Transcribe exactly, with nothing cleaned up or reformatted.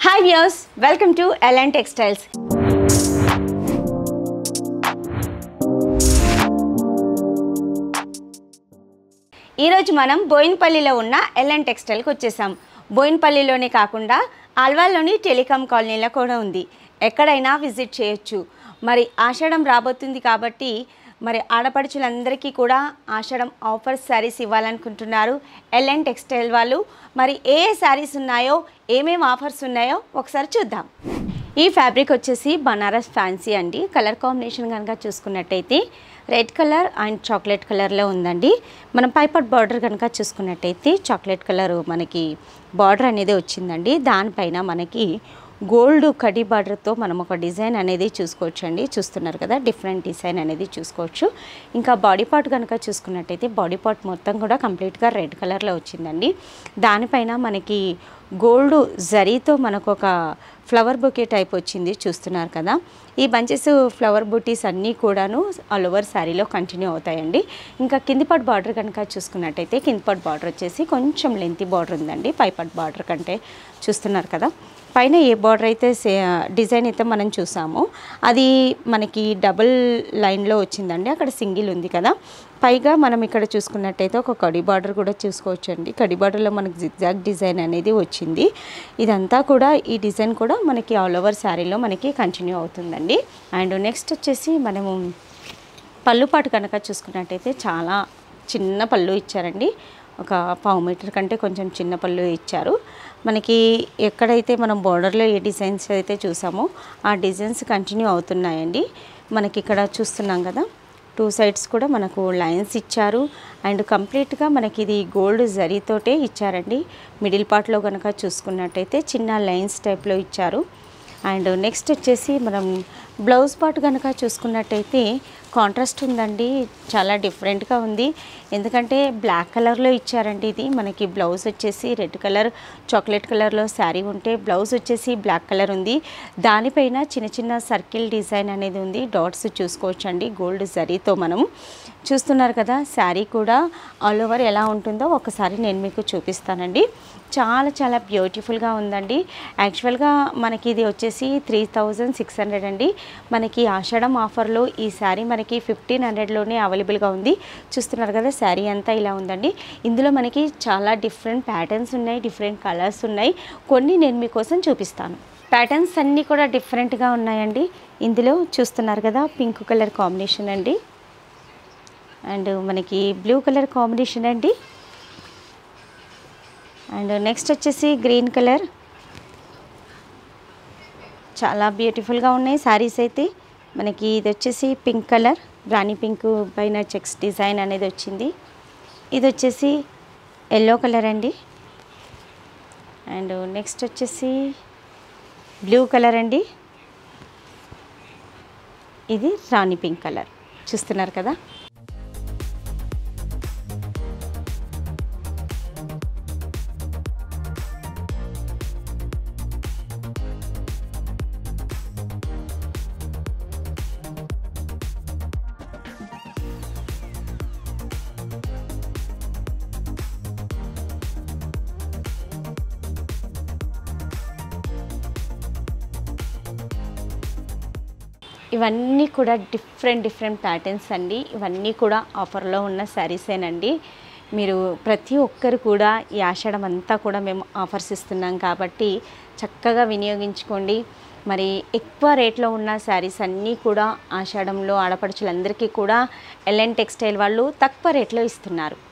Hi viewers, welcome to L N Textiles. ఈ రోజు మనం బోయిన్పల్లిలో ఉన్న L N Textile కి వచ్చేసాం. బోయిన్పల్లిలోనే కాకుండా ఆల్వాల్లోని టెలికాం కాలనీలో కూడా ఉంది. ఎక్కడైనా విజిట్ చేయొచ్చు. మరి ఆషాఢం రాబోతుంది కాబట్టి మరి ఆడపడుచులందరికీ కూడా ఆషాఢం ఆఫర్ సారీస్ ఇవ్వాలనుకుంటున్నారు L N Textile వాళ్ళు. మరి ఏ ఏ సారీస్ ఉన్నాయో ఏమేం ఆఫర్స్ ఉన్నాయో ఒకసారి చూద్దాం. ఈ ఫ్యాబ్రిక్ వచ్చేసి బనారస్ ఫ్యాన్సీ అండి. కలర్ కాంబినేషన్ కనుక చూసుకున్నట్టయితే రెడ్ కలర్ అండ్ చాక్లెట్ కలర్లో ఉందండి. మనం పైపట్ బార్డర్ కనుక చూసుకున్నట్టయితే చాక్లెట్ కలర్ మనకి బార్డర్ అనేది వచ్చిందండి. దానిపైన మనకి గోల్డ్ కడి బార్డర్తో మనం ఒక డిజైన్ అనేది చూసుకోవచ్చు అండి. చూస్తున్నారు కదా, డిఫరెంట్ డిజైన్ అనేది చూసుకోవచ్చు. ఇంకా బాడీ పార్ట్ కనుక చూసుకున్నట్టయితే బాడీ పార్ట్ మొత్తం కూడా కంప్లీట్గా రెడ్ కలర్లో వచ్చిందండి. దానిపైన మనకి గోల్డ్ జరీతో మనకు ఒక ఫ్లవర్ బొకే టైప్ వచ్చింది. చూస్తున్నారు కదా, ఈ బంచెస్ ఫ్లవర్ బూటీస్ అన్నీ కూడాను ఆల్ ఓవర్ శారీలో కంటిన్యూ అవుతాయండి. ఇంకా కింది పార్ట్ బార్డర్ కనుక చూసుకున్నట్టయితే కింది పార్ట్ బార్డర్ వచ్చేసి కొంచెం లెంతీ బార్డర్ ఉందండి పై పార్ట్ బార్డర్ కంటే. చూస్తున్నారు కదా, పైన ఏ బార్డర్ అయితే డిజైన్ అయితే మనం చూసామో అది మనకి డబుల్ లైన్లో వచ్చిందండి. అక్కడ సింగిల్ ఉంది కదా. పైగా మనం ఇక్కడ చూసుకున్నట్టయితే ఒక కడి బార్డర్ కూడా చూసుకోవచ్చండి. కడి బార్డర్లో మనకి జిగ్జాగ్ డిజైన్ అనేది వచ్చింది. ఇదంతా కూడా ఈ డిజైన్ కూడా మనకి ఆల్ ఓవర్ శారీలో మనకి కంటిన్యూ అవుతుందండి. అండ్ నెక్స్ట్ వచ్చేసి మనము పళ్ళు పాటు కనుక చూసుకున్నట్టయితే చాలా చిన్న పళ్ళు ఇచ్చారండి. ఒక పావు మీటర్ కంటే కొంచెం చిన్న పళ్ళు ఇచ్చారు. మనకి ఎక్కడైతే మనం బోర్డర్లో ఏ డిజైన్స్ అయితే చూసామో ఆ డిజైన్స్ కంటిన్యూ అవుతున్నాయండి. మనకి ఇక్కడ చూస్తున్నాం కదా, టూ సైడ్స్ కూడా మనకు లైన్స్ ఇచ్చారు. అండ్ కంప్లీట్గా మనకి ఇది గోల్డ్ జరీతోటే ఇచ్చారండి. మిడిల్ పార్ట్లో కనుక చూసుకున్నట్టయితే చిన్న లైన్స్ టైప్లో ఇచ్చారు. అండ్ నెక్స్ట్ వచ్చేసి మనం బ్లౌజ్ పార్ట్ కనుక చూసుకున్నట్టయితే కాంట్రాస్ట్ ఉందండి. చాలా డిఫరెంట్గా ఉంది. ఎందుకంటే బ్లాక్ కలర్లో ఇచ్చారండి. ఇది మనకి బ్లౌజ్ వచ్చేసి రెడ్ కలర్ చాక్లెట్ కలర్లో శారీ ఉంటే బ్లౌజ్ వచ్చేసి బ్లాక్ కలర్ ఉంది. దానిపైన చిన్న చిన్న సర్కిల్ డిజైన్ అనేది ఉంది. డాట్స్ చూసుకోవచ్చండి గోల్డ్ జరీతో. మనం చూస్తున్నారు కదా, శారీ కూడా ఆల్ ఓవర్ ఎలా ఉంటుందో ఒకసారి నేను మీకు చూపిస్తానండి. చాలా చాలా బ్యూటిఫుల్గా ఉందండి. యాక్చువల్గా మనకి ఇది వచ్చేసి త్రీ థౌజండ్ సిక్స్ హండ్రెడ్ అండి. మనకి ఆషాఢం ఆఫర్లో ఈ శారీ మనకి ఫిఫ్టీన్ హండ్రెడ్లోనే అవైలబుల్గా ఉంది. చూస్తున్నారు కదా, శారీ అంతా ఇలా ఉందండి. ఇందులో మనకి చాలా డిఫరెంట్ ప్యాటర్న్స్ ఉన్నాయి, డిఫరెంట్ కలర్స్ ఉన్నాయి. కొన్ని నేను మీకోసం చూపిస్తాను. ప్యాటర్న్స్ అన్నీ కూడా డిఫరెంట్గా ఉన్నాయండి. ఇందులో చూస్తున్నారు కదా, పింక్ కలర్ కాంబినేషన్ అండి. అండ్ మనకి బ్లూ కలర్ కాంబినేషన్ అండి. అండ్ నెక్స్ట్ వచ్చేసి గ్రీన్ కలర్. చాలా బ్యూటిఫుల్గా ఉన్నాయి శారీస్ అయితే. మనకి ఇది వచ్చేసి పింక్ కలర్, రాణి పింక్ పైన చెక్స్ డిజైన్ అనేది వచ్చింది. ఇది వచ్చేసి ఎల్లో కలర్ అండి. అండ్ నెక్స్ట్ వచ్చేసి బ్లూ కలర్ అండి. ఇది రాణి పింక్ కలర్. చూస్తున్నారు కదా, ఇవన్నీ కూడా డిఫరెంట్ డిఫరెంట్ ప్యాటర్న్స్ అండి. ఇవన్నీ కూడా ఆఫర్లో ఉన్న శారీసేనండి. మీరు ప్రతి ఒక్కరు కూడా ఈ ఆషాఢం అంతా కూడా మేము ఆఫర్స్ ఇస్తున్నాం కాబట్టి చక్కగా వినియోగించుకోండి. మరి ఎక్కువ రేట్లో ఉన్న శారీస్ అన్నీ కూడా ఆషాఢంలో ఆడపడుచులందరికీ కూడా L N Textile వాళ్ళు తక్కువ రేట్లో ఇస్తున్నారు.